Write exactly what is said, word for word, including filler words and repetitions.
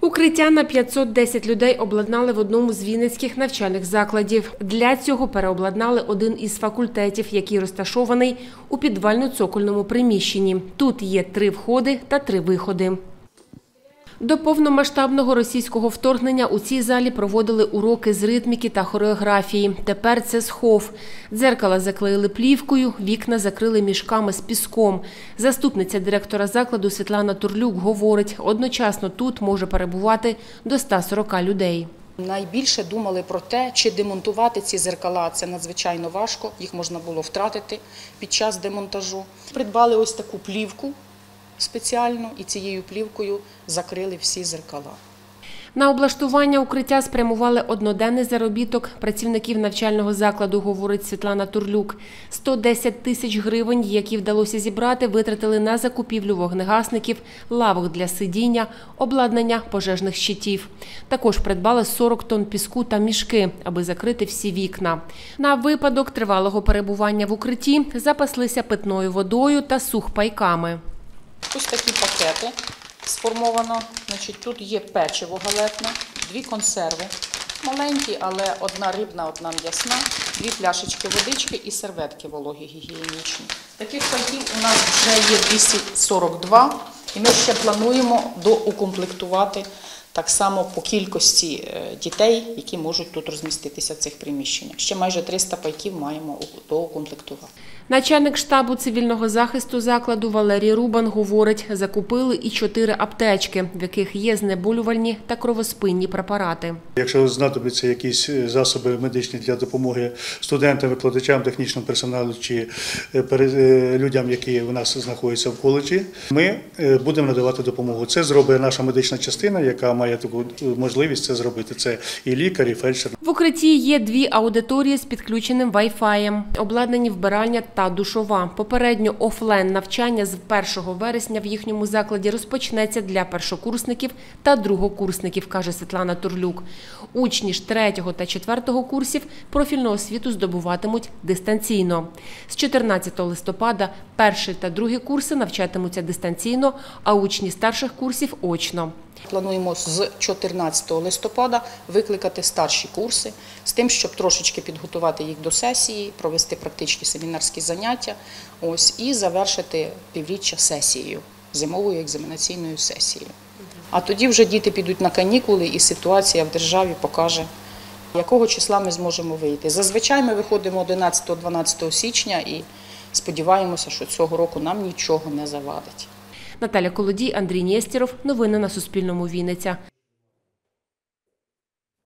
Укриття на п'ятсот десять людей обладнали в одному з вінницьких навчальних закладів. Для цього переобладнали один із факультетів, який розташований у підвально-цокольному приміщенні. Тут є три входи та три виходи. До повномасштабного російського вторгнення у цій залі проводили уроки з ритміки та хореографії. Тепер це схов. Дзеркала заклеїли плівкою, вікна закрили мішками з піском. Заступниця директора закладу Світлана Турлюк говорить, одночасно тут може перебувати до ста сорока людей. Найбільше думали про те, чи демонтувати ці дзеркала. Це надзвичайно важко, їх можна було втратити під час демонтажу. Придбали ось таку плівку спеціально і цією плівкою закрили всі дзеркала. На облаштування укриття спрямували одноденний заробіток працівників навчального закладу, говорить Світлана Турлюк. сто десять тисяч гривень, які вдалося зібрати, витратили на закупівлю вогнегасників, лавок для сидіння, обладнання пожежних щитів. Також придбали сорок тонн піску та мішки, аби закрити всі вікна. На випадок тривалого перебування в укритті запаслися питною водою та сухпайками. Ось такі пакети сформовано. Значить, тут є печиво галетне, дві консерви, маленькі, але одна рибна, одна м'ясна, дві пляшечки водички і серветки вологі гігієнічні. Таких пайків у нас вже є двісті сорок два, і ми ще плануємо доукомплектувати так само по кількості дітей, які можуть тут розміститися в цих приміщеннях. Ще майже триста пайків маємо доукомплектувати. Начальник штабу цивільного захисту закладу Валерій Рубан говорить, закупили і чотири аптечки, в яких є знеболювальні та кровоспинні препарати. Якщо знадобляться якісь засоби медичні для допомоги студентам, викладачам, технічному персоналу чи людям, які у нас знаходяться в коледжі, ми будемо надавати допомогу. Це зробить наша медична частина, яка має таку можливість це зробити. Це і лікар, і фельдшер. В укритті є дві аудиторії з підключеним вай-фаєм, обладнані вбиральня та душова. Попередньо офлайн навчання з першого вересня в їхньому закладі розпочнеться для першокурсників та другокурсників, каже Світлана Турлюк. Учні ж третього та четвертого курсів профільну освіту здобуватимуть дистанційно. З чотирнадцятого листопада перший та другий курси навчатимуться дистанційно, а учні старших курсів – очно. Плануємо з чотирнадцятого листопада викликати старші курси з тим, щоб трошечки підготувати їх до сесії, провести практичні семінарські заняття ось, і завершити півріччя сесією, зимовою екзаменаційною сесією. А тоді вже діти підуть на канікули і ситуація в державі покаже, якого числа ми зможемо вийти. Зазвичай ми виходимо одинадцятого-дванадцятого січня і сподіваємося, що цього року нам нічого не завадить. Наталя Колодій, Андрій Нєстєров. Новини на Суспільному. Вінниця.